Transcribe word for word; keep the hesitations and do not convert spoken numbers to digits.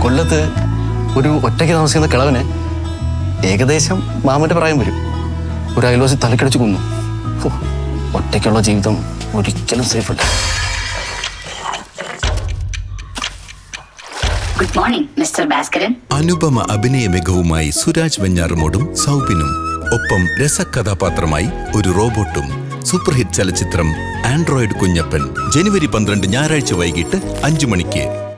കൊല്ലത്ത് ഒരു ഒറ്റയ്ക്ക് താമസിക്കുന്ന കിളവന് ഏകദേശം മാമന്റെ പ്രായം വരും. ഒരു അയൽവാസി തലക്കടിച്ച് കൊന്നു. ഒറ്റയ്ക്കുള്ള ജീവിതം ഒരിക്കലും സേഫ് അല്ല. Good morning mister Bhaskaran. അനുപമ അഭിനയ മികവുമായി സുരാജ് വെഞ്ഞാറമൂടും സൗബിനും ഒപ്പം രസകഥാപാത്രമായി ഒരു റോബോട്ടും. സൂപ്പർഹിറ്റ് ചലച്ചിത്രം ആൻഡ്രോയിഡ് കുഞ്ഞപ്പൻ ജനുവരി പന്ത്രണ്ട് ഞായറാഴ്ച വൈകിട്ട് അഞ്ചു മണിക്ക്.